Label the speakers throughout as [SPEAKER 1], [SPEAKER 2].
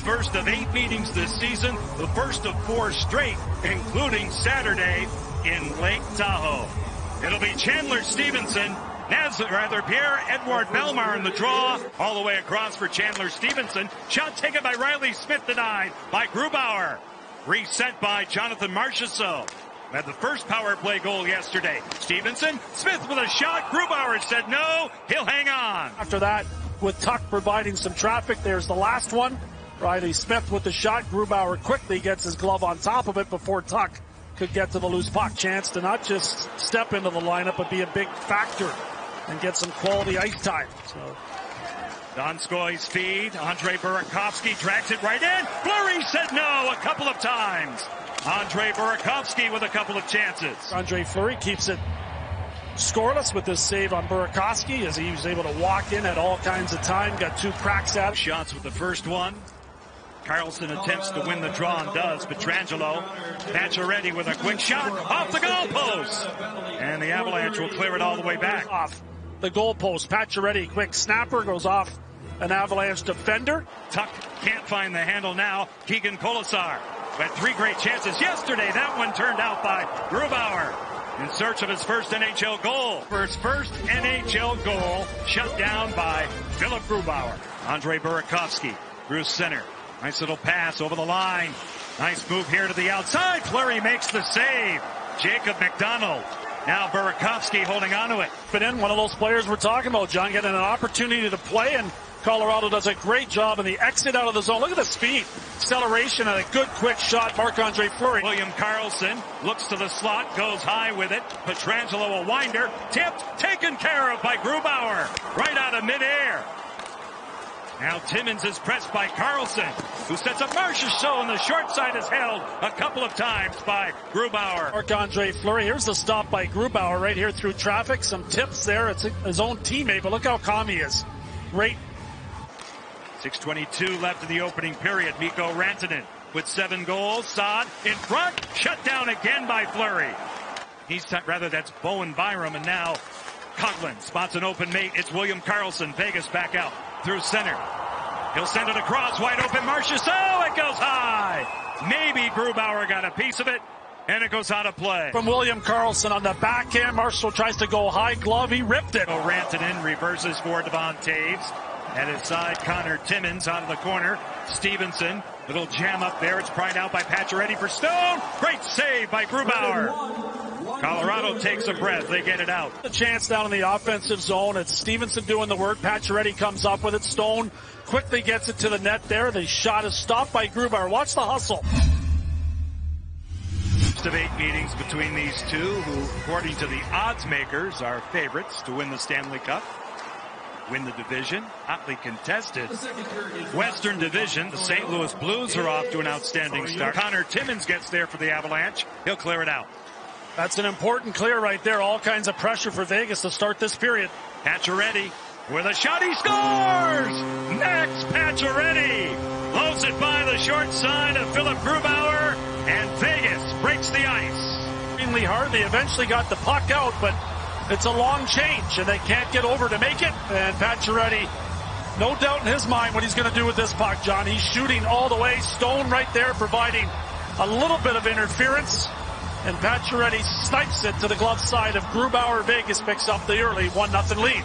[SPEAKER 1] first of 8 meetings this season, the first of 4 straight, including Saturday in Lake Tahoe. It'll be Chandler Stevenson, Pierre-Edouard Bellemare in the draw, all the way across for Chandler Stevenson. Shot taken by Riley Smith, denied by Grubauer. Reset by Jonathan Marchessault. Had the first power play goal yesterday. Stevenson, Smith with a shot. Grubauer said no, he'll hang on.
[SPEAKER 2] After that, with Tuch providing some traffic, there's the last one. Riley Smith with the shot. Grubauer quickly gets his glove on top of it before Tuch could get to the loose puck. Chance to not just step into the lineup, but be a big factor and get some quality ice time. So
[SPEAKER 1] Donskoi's feed. Andre Burakovsky drags it right in. Fleury said no a couple of times. Andre Burakovsky with a couple of chances.
[SPEAKER 2] Andre Fleury keeps it scoreless with this save on Burakovsky as he was able to walk in at all kinds of time. Got 2 cracks at it.
[SPEAKER 1] Shots with the first one. Carlson attempts to win the draw and does. Pietrangelo, Pacioretty with a quick shot off the goalpost. And the Avalanche will clear it all the way back.
[SPEAKER 2] Off the goalpost. Pacioretty, quick snapper, goes off an Avalanche defender.
[SPEAKER 1] Tuch can't find the handle now. Keegan Kolesar had 3 great chances yesterday. That one turned out by Grubauer in search of his first NHL goal. For his first NHL goal, shut down by Philip Grubauer. Andre Burakovsky through center. Nice little pass over the line. Nice move here to the outside. Fleury makes the save. Jacob McDonald. Now Burakovsky holding on to it.
[SPEAKER 2] But in one of those players we're talking about, John, getting an opportunity to play, and Colorado does a great job in the exit out of the zone. Look at the speed, acceleration, and a good quick shot. Marc-Andre Fleury.
[SPEAKER 1] William Karlsson looks to the slot, goes high with it. Pietrangelo a winder, tipped, taken care of by Grubauer, right out of midair. Now Timmins is pressed by Karlsson, who sets up Marchessault, and the short side is held a couple of times by Grubauer.
[SPEAKER 2] Marc-Andre Fleury, here's the stop by Grubauer right here through traffic. Some tips there. It's his own teammate, but look how calm he is. Great.
[SPEAKER 1] 6:22 left in the opening period. Mikko Rantanen with 7 goals. Saad in front, shut down again by Fleury. That's Bowen Byram, and now Coghlan spots an open mate. It's William Karlsson. Vegas back out through center. He'll send it across, wide open Marchessault. It goes high. Maybe Grubauer got a piece of it, and it goes out of play.
[SPEAKER 2] From William Karlsson on the backhand. Marshall tries to go high glove. He ripped it.
[SPEAKER 1] Rantanen reverses for Devon Toews. At his side, Connor Timmins out of the corner. Stevenson, little jam up there. It's pried out by Pacioretty for Stone. Great save by Grubauer. Colorado takes a breath. They get it out.
[SPEAKER 2] The chance down in the offensive zone. It's Stevenson doing the work. Pacioretty comes up with it. Stone quickly gets it to the net there. The shot is stopped by Grubauer. Watch the hustle.
[SPEAKER 1] First of 8 meetings between these two, who, according to the odds makers, are favorites to win the Stanley Cup. Win the division, hotly contested Western Division. The St. Louis Blues are off to an outstanding start. Connor Timmins gets there for the Avalanche. He'll clear it out.
[SPEAKER 2] That's an important clear right there. All kinds of pressure for Vegas to start this period.
[SPEAKER 1] Pacioretty with a shot. He scores! Max Pacioretty blows it by the short side of Philip Grubauer, and Vegas breaks the ice.
[SPEAKER 2] Extremely hard. They eventually got the puck out, but it's a long change, and they can't get over to make it. And Pacioretty, no doubt in his mind what he's going to do with this puck, John. He's shooting all the way. Stone right there providing a little bit of interference. And Pacioretty snipes it to the glove side of Grubauer. Vegas picks up the early 1-0 lead.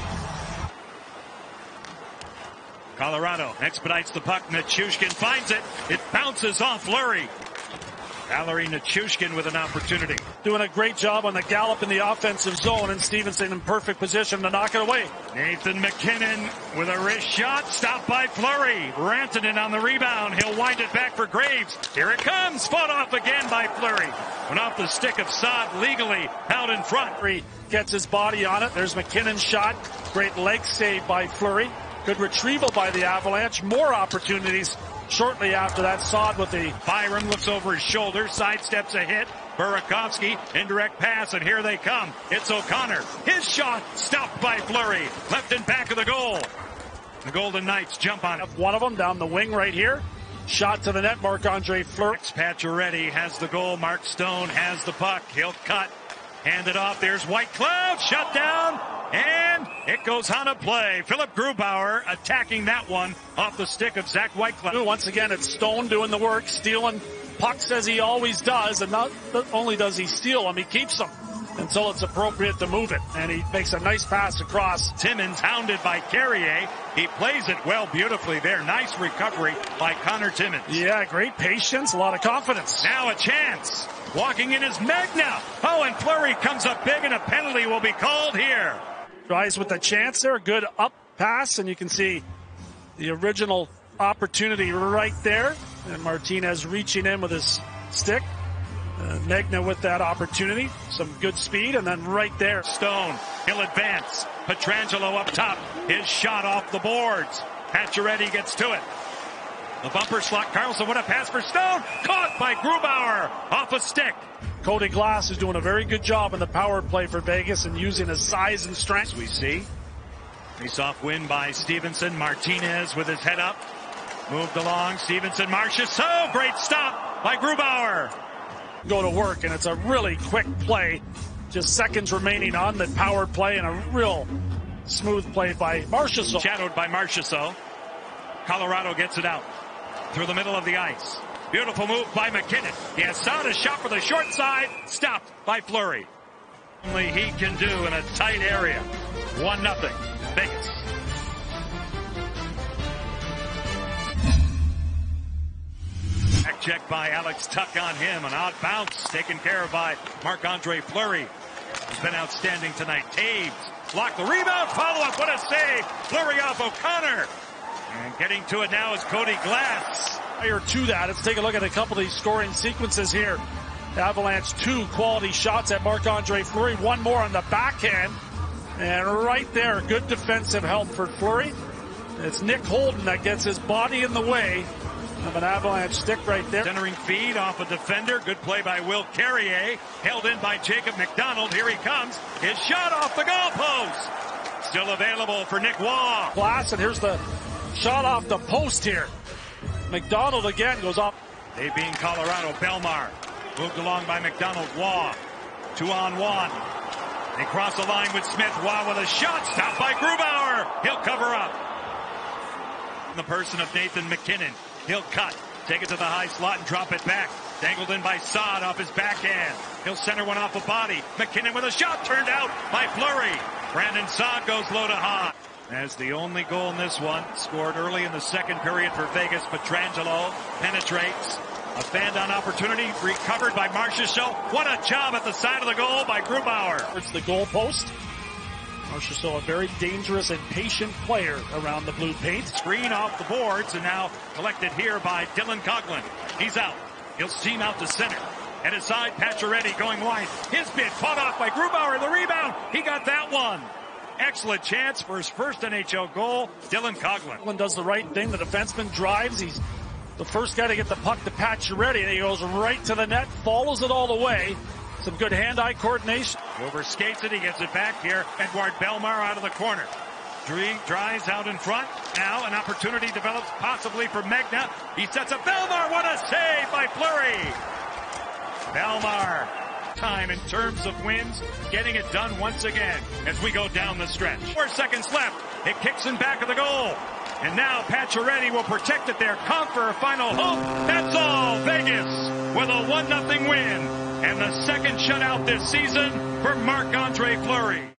[SPEAKER 1] Colorado expedites the puck. Nichushkin finds it. It bounces off Fleury. Valeri Nichushkin with an opportunity.
[SPEAKER 2] Doing a great job on the gallop in the offensive zone, and Stevenson in perfect position to knock it away.
[SPEAKER 1] Nathan MacKinnon with a wrist shot, stopped by Fleury. Rantanen on the rebound. He'll wind it back for Graves. Here it comes, fought off again by Fleury. Went off the stick of Saad, legally out in front.
[SPEAKER 2] Fleury gets his body on it. There's MacKinnon's shot. Great leg save by Fleury. Good retrieval by the Avalanche. More opportunities shortly after that. Saad with the
[SPEAKER 1] Byram looks over his shoulder, sidesteps a hit. Burakovsky, indirect pass, and here they come. It's O'Connor. His shot stopped by Fleury. Left and back of the goal. The Golden Knights jump on it.
[SPEAKER 2] One of them down the wing right here. Shot to the net, Marc-Andre Fleury.
[SPEAKER 1] Pacioretty has the goal. Mark Stone has the puck. He'll cut. Hand it off. There's Whitecloud. Shut down. And It goes on a play. Philip Grubauer attacking that one off the stick of Zach Whitecloud.
[SPEAKER 2] Once again, it's Stone doing the work, stealing pucks as he always does, and not only does he steal them, he keeps them until it's appropriate to move it. And he makes a nice pass across.
[SPEAKER 1] Timmins hounded by Carrier. He plays it well beautifully there. Nice recovery by Connor Timmins.
[SPEAKER 2] Yeah, great patience, a lot of confidence.
[SPEAKER 1] Now a chance. Walking in is Megna. Oh, and Fleury comes up big, and a penalty will be called here.
[SPEAKER 2] Tries with the chance there, good up pass, and you can see the original opportunity right there. And Martinez reaching in with his stick. Megna with that opportunity. Some good speed, and then right there.
[SPEAKER 1] Stone, he'll advance. Pietrangelo up top. His shot off the boards. Pacioretty gets to it. The bumper slot. Carlson, what a pass for Stone. Caught by Grubauer off a stick.
[SPEAKER 2] Cody Glass is doing a very good job in the power play for Vegas and using his size and strength.
[SPEAKER 1] We see. Face-off win by Stevenson. Martinez with his head up. Moved along. Stevenson, Marchessault. Great stop by Grubauer.
[SPEAKER 2] Go to work, and it's a really quick play. Just seconds remaining on the power play, and a real smooth play by Marchessault.
[SPEAKER 1] Shadowed by Marchessault. Colorado gets it out through the middle of the ice. Beautiful move by McKinnon. He has sought a shot for the short side. Stopped by Fleury. Only he can do in a tight area. 1-0. Vegas. Back check by Alex Tuck on him. An odd bounce taken care of by Marc-Andre Fleury. He's been outstanding tonight. Taves blocked the rebound. Follow-up. What a save. Fleury off O'Connor. And getting to it now is Cody Glass.
[SPEAKER 2] Prior to that, let's take a look at a couple of these scoring sequences here. Avalanche 2 quality shots at Marc-Andre Fleury. One more on the backhand. And right there, good defensive help for Fleury. It's Nick Holden that gets his body in the way of an Avalanche stick right there.
[SPEAKER 1] Centering feed off a defender. Good play by Will Carrier. Held in by Jacob McDonald. Here he comes. His shot off the goalpost. Still available for Nick Waugh.
[SPEAKER 2] Glass, and here's the shot off the post here. McDonald again goes up.
[SPEAKER 1] They being Colorado. Belmar moved along by McDonald. Waugh 2-on-1. They cross the line with Smith. Waugh with a shot. Stopped by Grubauer. He'll cover up. In the person of Nathan McKinnon. He'll cut. Take it to the high slot and drop it back. Dangled in by Saad off his backhand. He'll center one off a body. McKinnon with a shot turned out by Fleury. Brandon Saad goes low to high. As the only goal in this one, scored early in the second period for Vegas. Pietrangelo penetrates. A fan-down opportunity recovered by Marchessault. What a job at the side of the goal by Grubauer.
[SPEAKER 2] It's the goal post. Marchessault, a very dangerous and patient player around the blue paint.
[SPEAKER 1] Screen off the boards, and now collected here by Dylan Coghlan. He's out. He'll steam out to center. At his side, Pacioretty going wide. His bid fought off by Grubauer. The rebound. He got that one. Excellent chance for his first NHL goal. Dylan Coghlan.
[SPEAKER 2] Coghlan does the right thing. The defenseman drives. He's the first guy to get the puck to Pacioretty, and he goes right to the net, follows it all the way. Some good hand-eye coordination.
[SPEAKER 1] Over skates it. He gets it back here. Edward Belmar out of the corner. Drives out in front. Now an opportunity develops possibly for Megna. He sets up Belmar. What a save by Fleury. Belmar. Time in terms of wins, getting it done once again as we go down the stretch. 4 seconds left. It kicks in back of the goal. And now Pacioretty will protect it there. Conquer final hope. That's all. Vegas with a 1-0 win. And the second shutout this season for Marc-Andre Fleury.